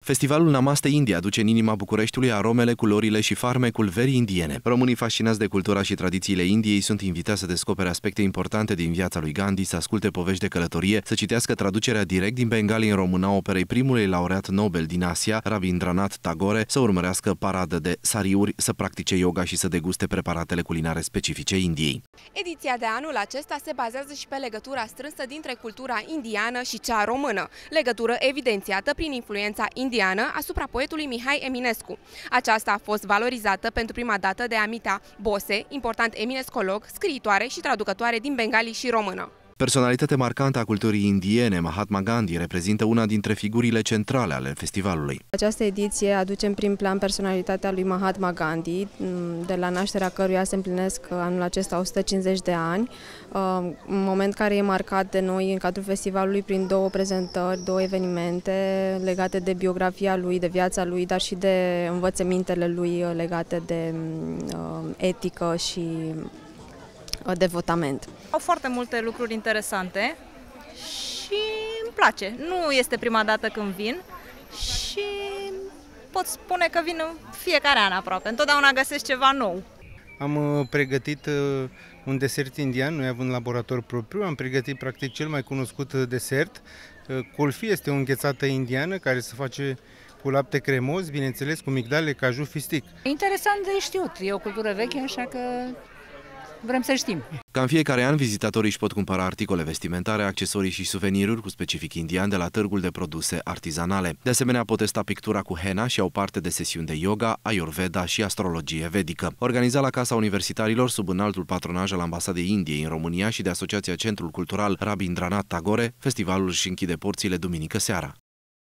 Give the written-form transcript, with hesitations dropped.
Festivalul Namaste India aduce în inima Bucureștiului aromele, culorile și farmecul verii indiene. Românii fascinați de cultura și tradițiile Indiei sunt invitați să descopere aspecte importante din viața lui Gandhi, să asculte povești de călătorie, să citească traducerea direct din bengali în română a operei primului laureat Nobel din Asia, Rabindranath Tagore, să urmărească paradă de sariuri, să practice yoga și să deguste preparatele culinare specifice Indiei. Ediția de anul acesta se bazează și pe legătura strânsă dintre cultura indiană și cea română, legătură evidențiată prin influența indiană asupra poetului Mihai Eminescu. Aceasta a fost valorizată pentru prima dată de Amita Bose, important eminescolog, scriitoare și traducătoare din bengali și română. Personalitate marcantă a culturii indiene, Mahatma Gandhi reprezintă una dintre figurile centrale ale festivalului. Această ediție aduce în prim plan personalitatea lui Mahatma Gandhi, de la nașterea căruia se împlinesc anul acesta 150 de ani, un moment care e marcat de noi în cadrul festivalului prin două prezentări, două evenimente legate de biografia lui, de viața lui, dar și de învățămintele lui legate de etică și devotament. Au foarte multe lucruri interesante și îmi place. Nu este prima dată când vin și pot spune că vin în fiecare an aproape. Întotdeauna găsesc ceva nou. Am pregătit un desert indian, noi avem un laborator propriu, am pregătit practic cel mai cunoscut desert. Kulfi este o înghețată indiană care se face cu lapte cremos, bineînțeles cu migdale, caju, fistic. Interesant de știut, e o cultură veche, așa că vrem să știm. Ca în fiecare an, vizitatorii își pot cumpăra articole vestimentare, accesorii și suveniruri cu specific indian de la târgul de produse artizanale. De asemenea, pot testa pictura cu henna și au parte de sesiuni de yoga, ayurveda și astrologie vedică. Organizat la Casa Universitarilor sub înaltul patronaj al Ambasadei Indiei în România și de Asociația Centrul Cultural Rabindranath Tagore, festivalul își închide porțile duminică seara.